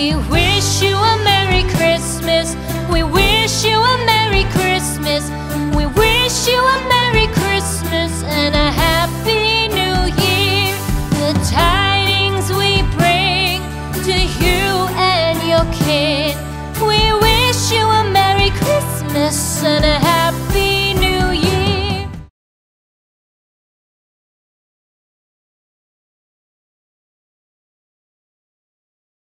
We wish you a Merry Christmas. We wish you a Merry Christmas. We wish you a Merry Christmas and a Happy New Year. The tidings we bring to you and your kin. We wish you a Merry Christmas and a Happy